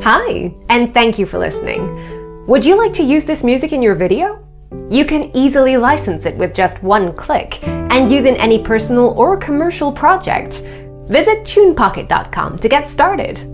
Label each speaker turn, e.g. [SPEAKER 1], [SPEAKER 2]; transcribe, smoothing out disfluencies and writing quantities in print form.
[SPEAKER 1] Hi, and thank you for listening. Would you like to use this music in your video? You can easily license it with just one click and use in any personal or commercial project. Visit TunePocket.com to get started.